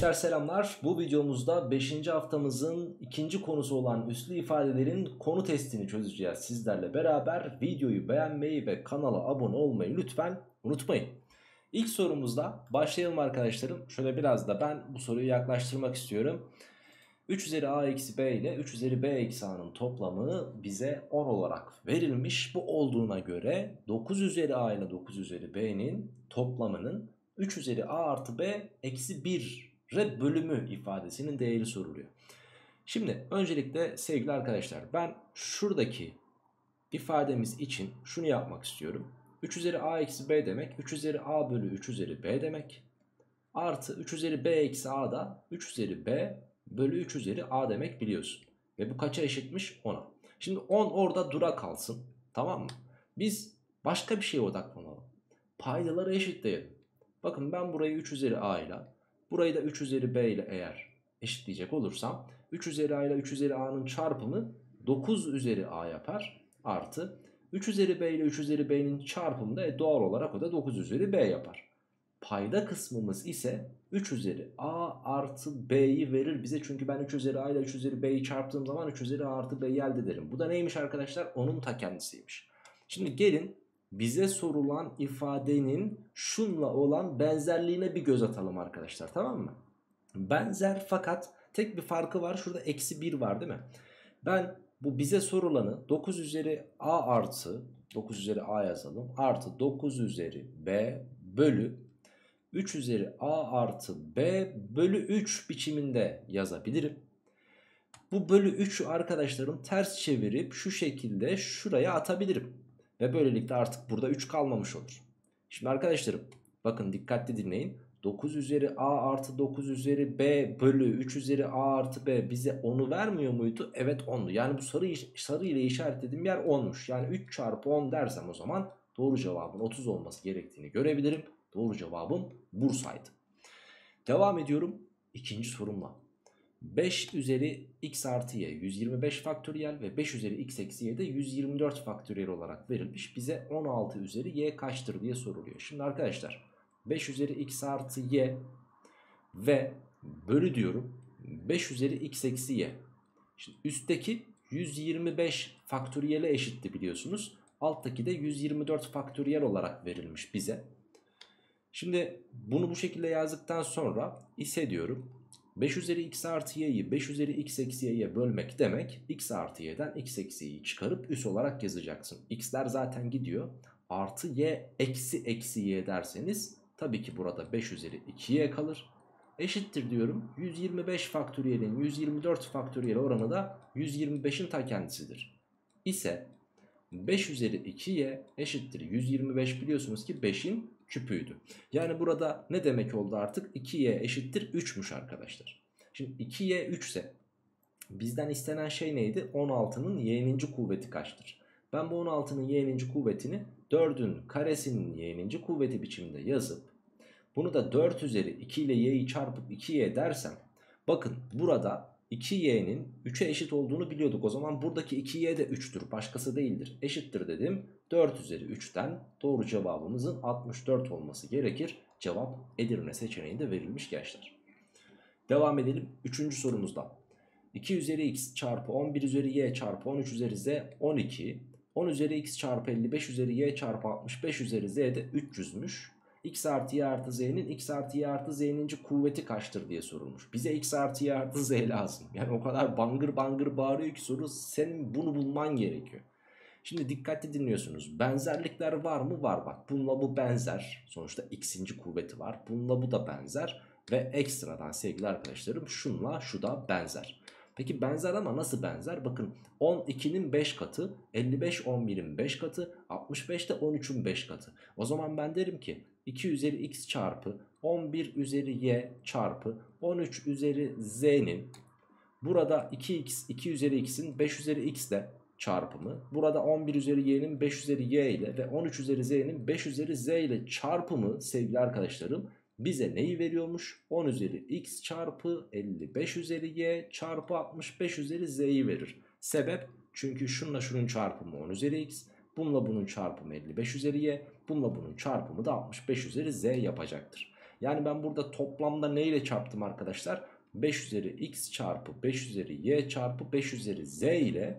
Gençler selamlar. Bu videomuzda 5. haftamızın ikinci konusu olan üslü ifadelerin konu testini çözeceğiz sizlerle beraber. Videoyu beğenmeyi ve kanala abone olmayı lütfen unutmayın. İlk sorumuzda başlayalım arkadaşlarım. Şöyle biraz da ben bu soruyu yaklaştırmak istiyorum. 3 üzeri a eksi b ile 3 üzeri b eksi a'nın toplamı bize 10 olarak verilmiş. Bu olduğuna göre 9 üzeri a ile 9 üzeri b'nin toplamının 3 üzeri a artı b eksi 1'e bölümü ifadesinin değeri soruluyor. Şimdi öncelikle sevgili arkadaşlar ben şuradaki ifademiz için şunu yapmak istiyorum. 3 üzeri a eksi b demek 3 üzeri a bölü 3 üzeri b demek. Artı 3 üzeri b eksi a da 3 üzeri b bölü 3 üzeri a demek biliyorsun. Ve bu kaça eşitmiş? 10'a. Şimdi 10 orada dura kalsın. Tamam mı? Biz başka bir şeye odaklanalım. Paydaları eşitleyelim. Bakın ben burayı 3 üzeri a ile burayı da 3 üzeri b ile eğer eşitleyecek olursam 3 üzeri a ile 3 üzeri a'nın çarpımı 9 üzeri a yapar. Artı 3 üzeri b ile 3 üzeri b'nin çarpımı da doğal olarak o da 9 üzeri b yapar. Payda kısmımız ise 3 üzeri a artı b'yi verir bize. Çünkü ben 3 üzeri a ile 3 üzeri b'yi çarptığım zaman 3 üzeri a artı b'yi elde ederim. Bu da neymiş arkadaşlar? Onun ta kendisiymiş. Şimdi gelin bize sorulan ifadenin şunla olan benzerliğine bir göz atalım arkadaşlar, tamam mı? Benzer fakat tek bir farkı var. Şurada eksi 1 var değil mi? Ben bu bize sorulanı 9 üzeri a artı 9 üzeri a yazalım. Artı 9 üzeri b bölü 3 üzeri a artı b bölü 3 biçiminde yazabilirim. Bu bölü 3'ü arkadaşlarım ters çevirip şu şekilde şuraya atabilirim. Ve böylelikle artık burada 3 kalmamış olur. Şimdi arkadaşlarım bakın dikkatli dinleyin. 9 üzeri a artı 9 üzeri b bölü 3 üzeri a artı b bize 10'u vermiyor muydu? Evet 10'du. Yani bu sarı ile işaretlediğim yer 10'muş. Yani 3 çarpı 10 dersem o zaman doğru cevabın 30 olması gerektiğini görebilirim. Doğru cevabım Bursa'ydı. Devam ediyorum ikinci sorumla. 5 üzeri x artı y 125 faktöriyel ve 5 üzeri x eksi y de 124 faktöriyel olarak verilmiş. Bize 16 üzeri y kaçtır diye soruluyor. Şimdi arkadaşlar 5 üzeri x artı y ve bölü diyorum 5 üzeri x eksi y. Şimdi üstteki 125 faktöriyele eşitti biliyorsunuz. Alttaki de 124 faktöriyel olarak verilmiş bize. Şimdi bunu bu şekilde yazdıktan sonra ise diyorum 5 üzeri x artı y'yi 5 üzeri x eksi y'ye bölmek demek x artı y'den x eksi y'yi çıkarıp üs olarak yazacaksın. X'ler zaten gidiyor. Artı y eksi y derseniz tabii ki burada 5 üzeri 2y kalır. Eşittir diyorum 125 faktöriyelin 124 faktöriyel oranı da 125'in ta kendisidir. İse 5 üzeri 2y eşittir 125 biliyorsunuz ki 5'in küpüydü. Yani burada ne demek oldu artık? 2y eşittir 3'müş arkadaşlar. Şimdi 2y 3 ise bizden istenen şey neydi? 16'nın y'ninci kuvveti kaçtır? Ben bu 16'nın y'ninci kuvvetini 4'ün karesinin y'ninci kuvveti biçiminde yazıp bunu da 4 üzeri 2 ile y'yi çarpıp 2y dersem bakın burada 2y'nin 3'e eşit olduğunu biliyorduk. O zaman buradaki 2y de 3'tür. Başkası değildir. Eşittir dedim. 4 üzeri 3'ten doğru cevabımızın 64 olması gerekir. Cevap Edirne seçeneğinde verilmiş gençler. Devam edelim 3. sorumuzda. 2 üzeri x çarpı 11 üzeri y çarpı 13 üzeri z 12. 10 üzeri x çarpı 55 üzeri y çarpı 65 üzeri z de 300'müş. X artı y artı z'nin x artı y artı z'ninci kuvveti kaçtır diye sorulmuş. Bize x artı y artı z lazım. Yani o kadar bangır bangır bağırıyor ki soru, senin bunu bulman gerekiyor. Şimdi dikkatli dinliyorsunuz. Benzerlikler var mı? Var bak. Bununla bu benzer. Sonuçta x'inci kuvveti var. Bununla bu da benzer. Ve ekstradan sevgili arkadaşlarım şunla şu da benzer. Peki benzer ama nasıl benzer? Bakın 12'nin 5 katı, 55 11'in 5 katı, 65 de 13'ün 5 katı. O zaman ben derim ki 2 üzeri x çarpı 11 üzeri y çarpı 13 üzeri z'nin burada 2x 2 üzeri x'in 5 üzeri x ile çarpımı, burada 11 üzeri y'nin 5 üzeri y ile ve 13 üzeri z'nin 5 üzeri z ile çarpımı sevgili arkadaşlarım bize neyi veriyormuş? 10 üzeri x çarpı 55 üzeri y çarpı 65 üzeri z'yi verir. Sebep? Çünkü şununla şunun çarpımı 10 üzeri x, bununla bunun çarpımı 55 üzeri y, bununla bunun çarpımı da 65 üzeri z yapacaktır. Yani ben burada toplamda neyle çarptım arkadaşlar? 5 üzeri x çarpı 5 üzeri y çarpı 5 üzeri z ile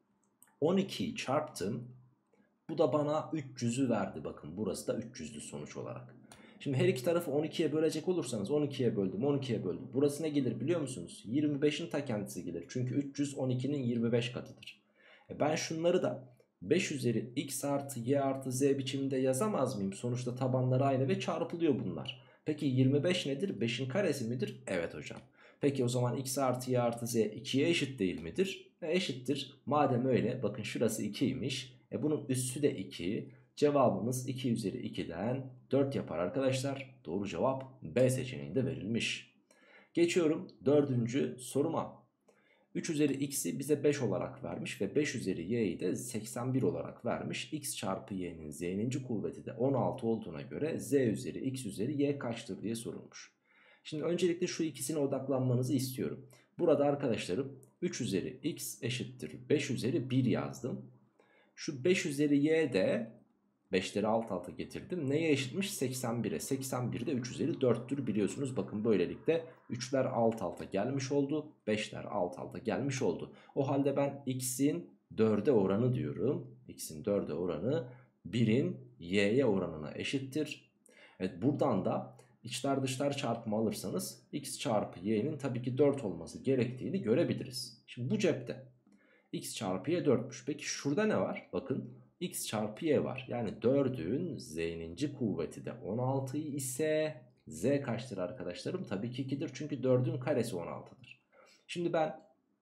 12'yi çarptım. Bu da bana 300'ü verdi. Bakın burası da 300'lü sonuç olarak. Şimdi her iki tarafı 12'ye bölecek olursanız 12'ye böldüm 12'ye böldüm. Burası ne gelir biliyor musunuz? 25'in ta kendisi gelir. Çünkü 300 12'nin 25 katıdır. Ben şunları da 5 üzeri x artı y artı z biçiminde yazamaz mıyım? Sonuçta tabanları aynı ve çarpılıyor bunlar. Peki 25 nedir? 5'in karesi midir? Evet hocam. Peki o zaman x artı y artı z 2'ye eşit değil midir? Eşittir. Madem öyle bakın şurası 2'ymiş. Bunun üssü de 2. Cevabımız 2 üzeri 2'den 4 yapar arkadaşlar. Doğru cevap B seçeneğinde verilmiş. Geçiyorum 4. soruma. 3 üzeri x'i bize 5 olarak vermiş ve 5 üzeri y'yi de 81 olarak vermiş. X çarpı y'nin z'ninci kuvveti de 16 olduğuna göre z üzeri x üzeri y kaçtır diye sorulmuş. Şimdi öncelikle şu ikisine odaklanmanızı istiyorum. Burada arkadaşlarım 3 üzeri x eşittir 5 üzeri 1 yazdım. Şu 5 üzeri y de 5'leri alt alta getirdim. Neye eşitmiş? 81'e. 81 de 3 üzeri 4'tür biliyorsunuz. Bakın böylelikle 3'ler alt alta gelmiş oldu. 5'ler alt alta gelmiş oldu. O halde ben x'in 4'e oranı diyorum. X'in 4'e oranı 1'in y'ye oranına eşittir. Evet, buradan da içler dışlar çarpımı alırsanız x çarpı y'nin tabii ki 4 olması gerektiğini görebiliriz. Şimdi bu cepte x çarpı y 4'müş. Peki şurada ne var? Bakın x çarpı y var. Yani 4'ün z'ninci kuvveti de 16 ise z kaçtır arkadaşlarım? Tabii ki 2'dir. Çünkü 4'ün karesi 16'dır. Şimdi ben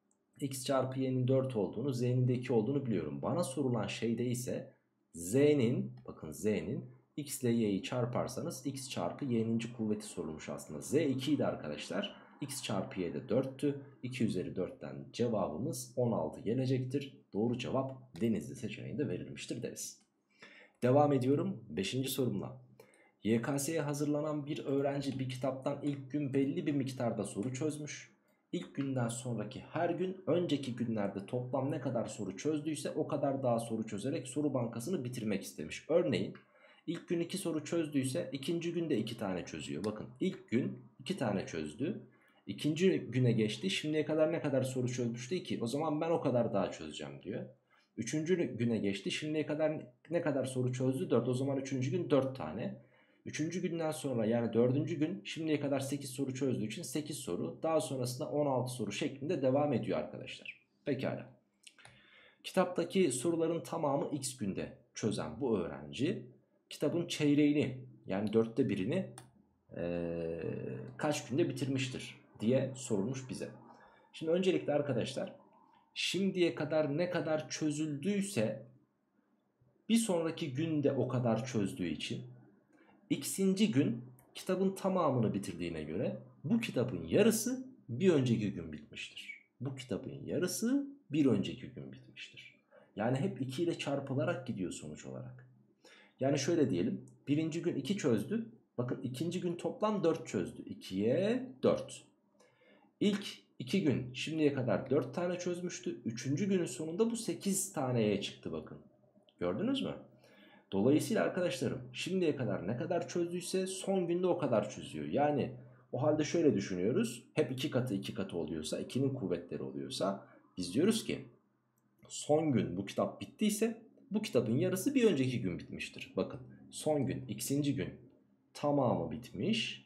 x çarpı y'nin 4 olduğunu, z'nin de 2 olduğunu biliyorum. Bana sorulan şeyde ise z'nin, bakın z'nin x ile y'yi çarparsanız x çarpı y'ninci kuvveti sorulmuş aslında. Z 2 idi arkadaşlar. X çarpı y de 4'tü. 2 üzeri 4'ten cevabımız 16 gelecektir. Doğru cevap Denizli seçeneğinde verilmiştir deriz. Devam ediyorum 5. sorumla. YKS'ye hazırlanan bir öğrenci bir kitaptan ilk gün belli bir miktarda soru çözmüş. İlk günden sonraki her gün önceki günlerde toplam ne kadar soru çözdüyse o kadar daha soru çözerek soru bankasını bitirmek istemiş. Örneğin ilk gün 2 soru çözdüyse ikinci günde 2 tane çözüyor. Bakın ilk gün 2 tane çözdü. İkinci güne geçti. Şimdiye kadar ne kadar soru çözmüştü? 2. O zaman ben o kadar daha çözeceğim diyor. Üçüncü güne geçti. Şimdiye kadar ne kadar soru çözdü? 4. O zaman üçüncü gün 4 tane. Üçüncü günden sonra yani dördüncü gün şimdiye kadar 8 soru çözdüğü için 8 soru. Daha sonrasında 16 soru şeklinde devam ediyor arkadaşlar. Pekala. Kitaptaki soruların tamamı x günde çözen bu öğrenci kitabın çeyreğini yani 4'te 1'ini kaç günde bitirmiştir diye sorulmuş bize. Şimdi öncelikle arkadaşlar şimdiye kadar ne kadar çözüldüyse bir sonraki günde o kadar çözdüğü için x'inci gün kitabın tamamını bitirdiğine göre bu kitabın yarısı bir önceki gün bitmiştir. Bu kitabın yarısı bir önceki gün bitmiştir. Yani hep 2 ile çarpılarak gidiyor sonuç olarak. Yani şöyle diyelim. Birinci gün 2 çözdü. Bakın ikinci gün toplam 4 çözdü. 2'ye 4. İlk 2 gün şimdiye kadar 4 tane çözmüştü. Üçüncü günün sonunda bu 8 taneye çıktı bakın. Gördünüz mü? Dolayısıyla arkadaşlarım şimdiye kadar ne kadar çözdüyse son günde o kadar çözüyor. Yani o halde şöyle düşünüyoruz. Hep 2 katı 2 katı oluyorsa 2'nin kuvvetleri oluyorsa biz diyoruz ki son gün bu kitap bittiyse bu kitabın yarısı bir önceki gün bitmiştir. Bakın son gün x'inci gün tamamı bitmiş.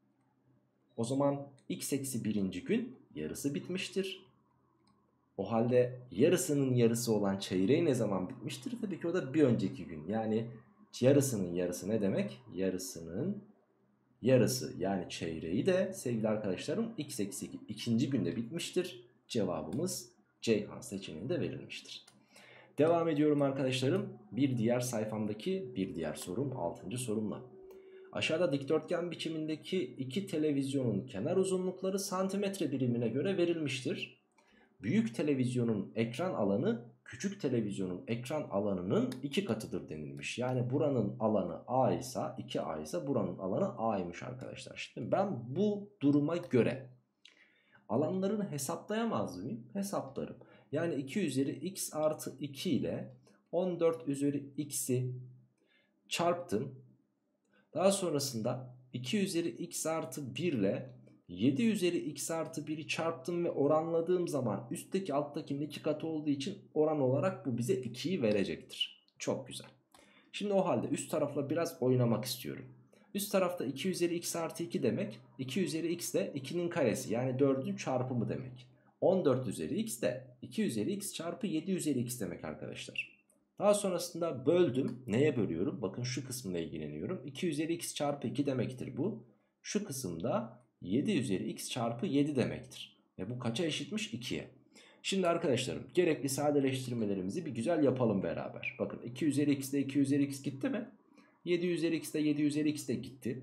O zaman x eksi birinci gün yarısı bitmiştir. O halde yarısının yarısı olan çeyreği ne zaman bitmiştir? Tabii ki o da bir önceki gün. Yani yarısının yarısı ne demek? Yarısının yarısı yani çeyreği de sevgili arkadaşlarım x eksi ikinci günde bitmiştir. Cevabımız Ceyhan seçeneğinde verilmiştir. Devam ediyorum arkadaşlarım. Bir diğer sayfamdaki bir diğer sorum 6. sorumla. Aşağıda dikdörtgen biçimindeki iki televizyonun kenar uzunlukları santimetre birimine göre verilmiştir. Büyük televizyonun ekran alanı küçük televizyonun ekran alanının 2 katıdır denilmiş. Yani buranın alanı A ise 2A ise buranın alanı A'ymış arkadaşlar. Şimdi ben bu duruma göre alanlarını hesaplayamaz mıyım? Hesaplarım. Yani 2 üzeri x artı 2 ile 14 üzeri x'i çarptım. Daha sonrasında 2 üzeri x artı 1 ile 7 üzeri x artı 1'i çarptım ve oranladığım zaman üstteki alttakinin 2 katı olduğu için oran olarak bu bize 2'yi verecektir. Çok güzel. Şimdi o halde üst tarafla biraz oynamak istiyorum. Üst tarafta 2 üzeri x artı 2 demek. 2 üzeri x de 2'nin karesi yani 4'ün çarpımı demek. 14 üzeri x de 2 üzeri x çarpı 7 üzeri x demek arkadaşlar. Daha sonrasında böldüm. Neye bölüyorum? Bakın şu kısımla ilgileniyorum. 2 üzeri x çarpı 2 demektir bu. Şu kısımda 7 üzeri x çarpı 7 demektir. Ve bu kaça eşitmiş? 2'ye. Şimdi arkadaşlarım gerekli sadeleştirmelerimizi bir güzel yapalım beraber. Bakın 2 üzeri x ile 2 üzeri x gitti mi? 7 üzeri x ile 7 üzeri x de gitti.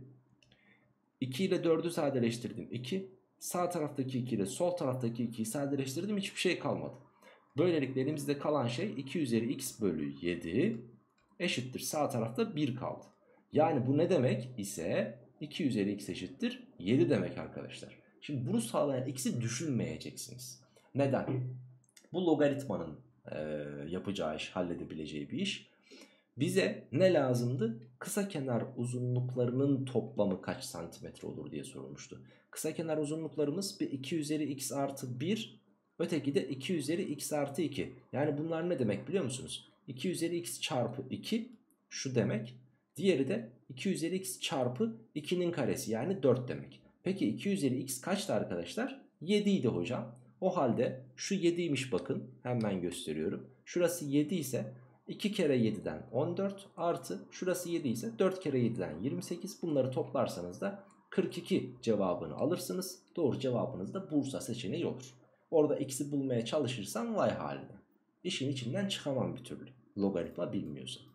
2 ile 4'ü sadeleştirdim 2. Sağ taraftaki 2 ile sol taraftaki 2'yi sadeleştirdim, hiçbir şey kalmadı. Böylelikle elimizde kalan şey 2 üzeri x bölü 7 eşittir. Sağ tarafta 1 kaldı. Yani bu ne demek ise 2 üzeri x eşittir 7 demek arkadaşlar. Şimdi bunu sağlayan x'i düşünmeyeceksiniz. Neden? Bu logaritmanın yapacağı iş, halledebileceği bir iş. Bize ne lazımdı? Kısa kenar uzunluklarının toplamı kaç santimetre olur diye sorulmuştu. Kısa kenar uzunluklarımız bir 2 üzeri x artı 1, öteki de 2 üzeri x artı 2. Yani bunlar ne demek biliyor musunuz? 2 üzeri x çarpı 2 şu demek. Diğeri de 2 üzeri x çarpı 2'nin karesi yani 4 demek. Peki 2 üzeri x kaçtı arkadaşlar? 7 idi hocam. O halde şu 7'ymiş bakın, hemen gösteriyorum. Şurası 7 ise 2 kere 7'den 14 artı şurası 7 ise 4 kere 7'den 28. Bunları toplarsanız da 42 cevabını alırsınız. Doğru cevabınız da Bursa seçeneği olur. Orada x'i bulmaya çalışırsam vay haline. İşin içinden çıkamam bir türlü. Logaritma bilmiyorsam.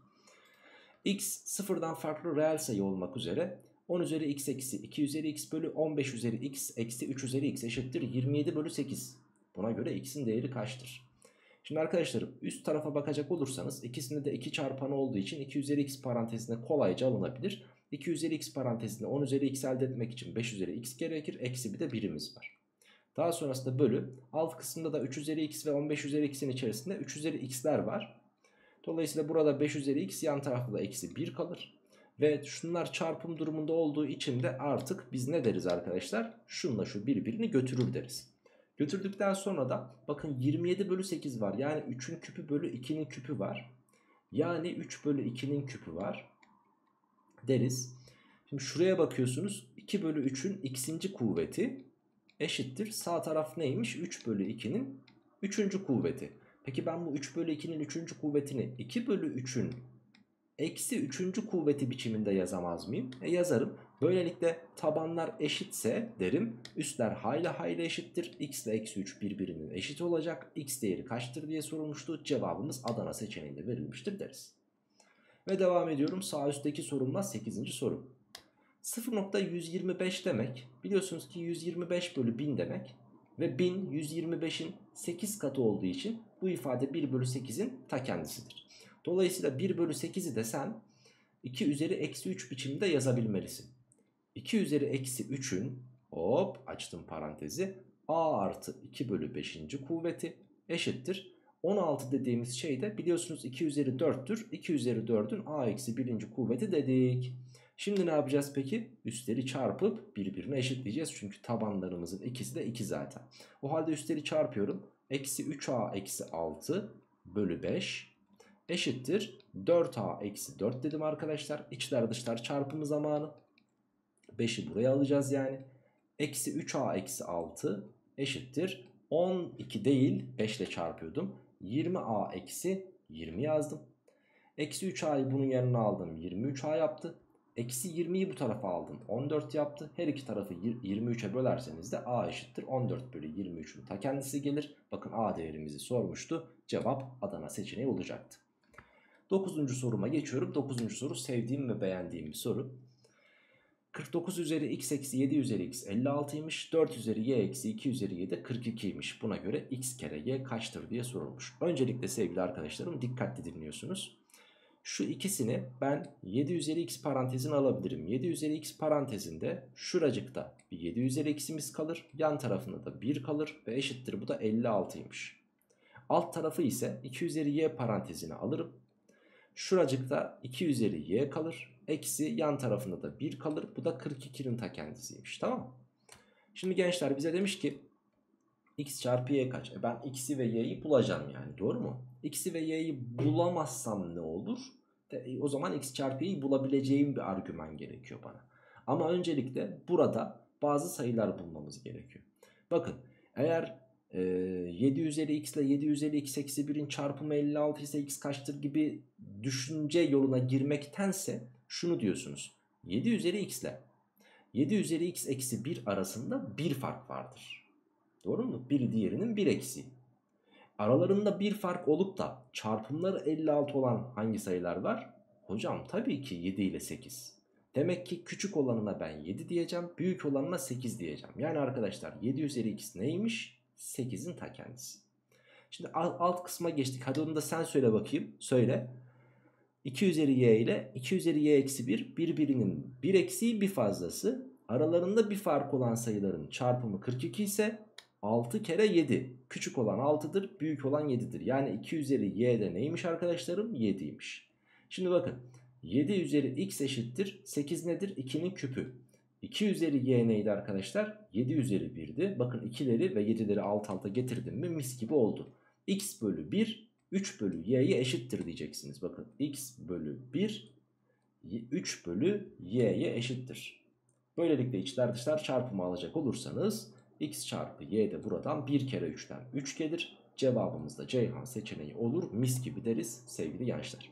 X sıfırdan farklı reel sayı olmak üzere 10 üzeri x eksi 2 üzeri x bölü 15 üzeri x eksi 3 üzeri x eşittir 27 bölü 8. Buna göre x'in değeri kaçtır? Şimdi arkadaşlarım üst tarafa bakacak olursanız ikisinde de 2 çarpanı olduğu için 2 üzeri x parantezine kolayca alınabilir. 2 üzeri x parantezinde 10 üzeri x elde etmek için 5 üzeri x gerekir. Eksi bir de birimiz var. Daha sonrasında bölü. Alt kısımda da 3 üzeri x ve 15 üzeri x'in içerisinde 3 üzeri x'ler var. Dolayısıyla burada 5 üzeri x, yan tarafta da eksi 1 kalır. Ve şunlar çarpım durumunda olduğu için de artık biz ne deriz arkadaşlar? Şunla şu birbirini götürür deriz. Götürdükten sonra da bakın 27 bölü 8 var. Yani 3'ün küpü bölü 2'nin küpü var. Yani 3 bölü 2'nin küpü var deriz. Şimdi şuraya bakıyorsunuz. 2 bölü 3'ün x'inci kuvveti eşittir. Sağ taraf neymiş? 3 bölü 2'nin 3. kuvveti. Peki ben bu 3 bölü 2'nin 3. kuvvetini 2 bölü 3'ün eksi 3. kuvveti biçiminde yazamaz mıyım? Yazarım. Böylelikle tabanlar eşitse derim, üstler hayli hayli eşittir. X ile eksi 3 birbirinin eşit olacak. X değeri kaçtır diye sorulmuştu. Cevabımız Adana seçeneğinde verilmiştir deriz. Ve devam ediyorum sağ üstteki sorumla 8. soru. 0.125 demek biliyorsunuz ki 125 bölü 1000 demek. Ve 1000 125'in 8 katı olduğu için bu ifade 1 bölü 8'in ta kendisidir. Dolayısıyla 1 bölü 8'i de sen 2 üzeri eksi 3 biçiminde yazabilmelisin. 2 üzeri eksi 3'ün hop açtım parantezi a artı 2 bölü 5. kuvveti eşittir. 16 dediğimiz şey de biliyorsunuz 2 üzeri 4'tür. 2 üzeri 4'ün a eksi 1. kuvveti dedik. Şimdi ne yapacağız peki? Üstleri çarpıp birbirine eşitleyeceğiz. Çünkü tabanlarımızın ikisi de 2 zaten. O halde üstleri çarpıyorum. Eksi 3a eksi 6 bölü 5 eşittir 4a eksi 4 dedim arkadaşlar. İçler dışlar çarpımı zamanı. 5'i buraya alacağız yani. Eksi 3a eksi 6 eşittir 12 değil 5 ile çarpıyordum. 20a eksi 20 yazdım. Eksi 3a'yı bunun yanına aldım, 23a yaptı. Eksi 20'yi bu tarafa aldım, 14 yaptı. Her iki tarafı 23'e bölerseniz de a eşittir 14 bölü 23'ün ta kendisi gelir. Bakın a değerimizi sormuştu. Cevap Adana seçeneği olacaktı. 9. soruma geçiyorum. 9. soru sevdiğim ve beğendiğim bir soru. 49 üzeri x eksi 7 üzeri x 56'ymış. 4 üzeri y eksi 2 üzeri y de 42'ymiş. Buna göre x kere y kaçtır diye sorulmuş. Öncelikle sevgili arkadaşlarım dikkatli dinliyorsunuz. Şu ikisini ben 7 üzeri x parantezine alabilirim. 7 üzeri x parantezinde şuracıkta bir 7 üzeri x'imiz kalır. Yan tarafında da 1 kalır ve eşittir, bu da 56'ymış. Alt tarafı ise 2 üzeri y parantezine alırım. Şuracıkta 2 üzeri y kalır. Eksi yan tarafında da 1 kalır. Bu da 42'nin ta kendisiymiş. Tamam mı? Şimdi gençler bize demiş ki x çarpı y kaç? Ben x'i ve y'yi bulacağım yani, doğru mu? X'i ve y'yi bulamazsam ne olur? O zaman x çarpı y'yi bulabileceğim bir argüman gerekiyor bana. Ama öncelikle burada bazı sayılar bulmamız gerekiyor. Bakın eğer 7 üzeri x ile 7 üzeri x eksi 1'in çarpımı 56 ise x kaçtır gibi düşünce yoluna girmektense şunu diyorsunuz. 7 üzeri x ile 7 üzeri x eksi 1 arasında bir fark vardır. Doğru mu? Biri diğerinin bir eksiği. Aralarında bir fark olup da çarpımları 56 olan hangi sayılar var? Hocam tabii ki 7 ile 8. Demek ki küçük olanına ben 7 diyeceğim, büyük olanına 8 diyeceğim. Yani arkadaşlar 7 üzeri x neymiş? 8'in ta kendisi. Şimdi alt kısma geçtik. Hadi onu da sen söyle bakayım. Söyle. 2 üzeri y ile 2 üzeri y eksi 1 birbirinin bir eksiği bir fazlası. Aralarında bir fark olan sayıların çarpımı 42 ise 6 kere 7. Küçük olan 6'dır, büyük olan 7'dir. Yani 2 üzeri y de neymiş arkadaşlarım? 7'ymiş. Şimdi bakın 7 üzeri x eşittir 8 nedir? 2'nin küpü. 2 üzeri y neydi arkadaşlar? 7 üzeri 1'di. Bakın 2'leri ve 7'leri alt alta getirdim mi mis gibi oldu. X bölü 1 3 bölü y'ye eşittir diyeceksiniz. Bakın x bölü 1 3 bölü y'ye eşittir. Böylelikle içler dışlar çarpımı alacak olursanız x çarpı y de buradan 1 kere 3'ten 3 gelir. Cevabımız da Ceyhan seçeneği olur. Mis gibi deriz sevgili gençler.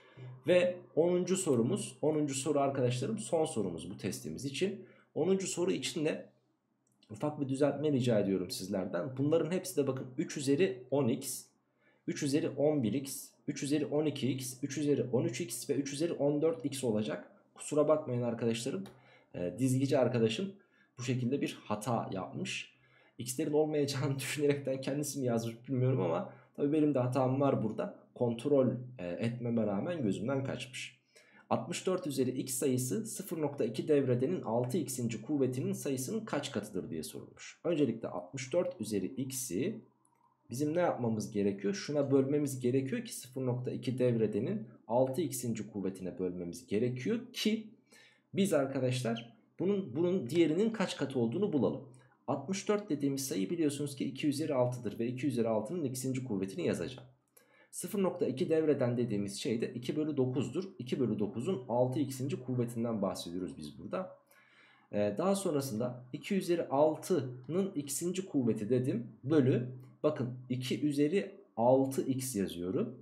Ve 10. sorumuz, 10. soru arkadaşlarım son sorumuz bu testimiz için. 10. soru için de ufak bir düzeltme rica ediyorum sizlerden. Bunların hepsi de bakın 3 üzeri 10x, 3 üzeri 11x, 3 üzeri 12x, 3 üzeri 13x ve 3 üzeri 14x olacak. Kusura bakmayın arkadaşlarım. Dizgici arkadaşım bu şekilde bir hata yapmış. X'lerin olmayacağını düşünerekten kendisi mi yazmış bilmiyorum ama tabii benim de hatam var burada. Kontrol etmeme rağmen gözümden kaçmış. 64 üzeri x sayısı 0.2 devredenin 6x'inci kuvvetinin sayısının kaç katıdır diye sorulmuş. Öncelikle 64 üzeri x'i bizim ne yapmamız gerekiyor? Şuna bölmemiz gerekiyor ki 0.2 devredenin 6x'inci kuvvetine bölmemiz gerekiyor ki biz arkadaşlar bunun diğerinin kaç katı olduğunu bulalım. 64 dediğimiz sayı biliyorsunuz ki 2 üzeri 6'dır ve 2 üzeri 6'nın x'inci kuvvetini yazacağım. 0.2 devreden dediğimiz şey de 2 bölü 9'dur. 2 bölü 9'un 6x'inci kuvvetinden bahsediyoruz biz burada. Daha sonrasında 2 üzeri 6'nın x'inci kuvveti dedim. Bölü bakın 2 üzeri 6x yazıyorum.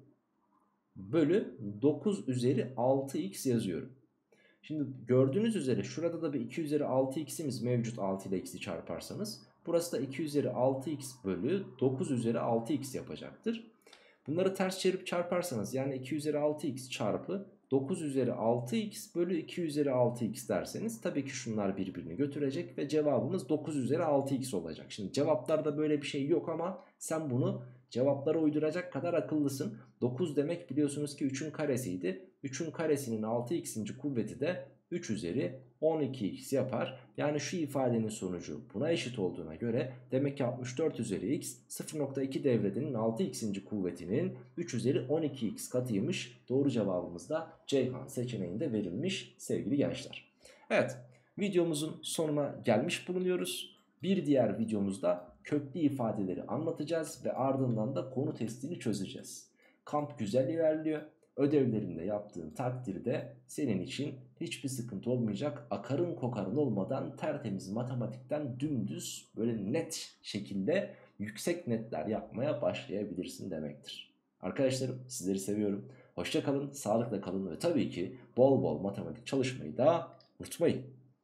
Bölü 9 üzeri 6x yazıyorum. Şimdi gördüğünüz üzere şurada da bir 2 üzeri 6x'imiz mevcut, 6 ile x'i çarparsanız. Burası da 2 üzeri 6x bölü 9 üzeri 6x yapacaktır. Bunları ters çevirip çarparsanız yani 2 üzeri 6x çarpı 9 üzeri 6x bölü 2 üzeri 6x derseniz tabii ki şunlar birbirini götürecek ve cevabımız 9 üzeri 6x olacak. Şimdi cevaplarda böyle bir şey yok ama sen bunu cevaplara uyduracak kadar akıllısın. 9 demek biliyorsunuz ki 3'ün karesiydi. 3'ün karesinin 6x'inci kuvveti de 3 üzeri 12x yapar. Yani şu ifadenin sonucu buna eşit olduğuna göre demek ki 64 üzeri x 0.2 devredenin 6x'inci kuvvetinin 3 üzeri 12x katıymış. Doğru cevabımız da Ceyhan seçeneğinde verilmiş sevgili gençler. Evet, videomuzun sonuna gelmiş bulunuyoruz. Bir diğer videomuzda köklü ifadeleri anlatacağız ve ardından da konu testini çözeceğiz. Kamp güzel ilerliyor. Ödevlerini de yaptığın takdirde senin için hiçbir sıkıntı olmayacak. Akarın kokarın olmadan tertemiz matematikten dümdüz böyle net şekilde yüksek netler yapmaya başlayabilirsin demektir. Arkadaşlarım sizleri seviyorum. Hoşça kalın, sağlıkla kalın ve tabii ki bol bol matematik çalışmayı da unutmayın.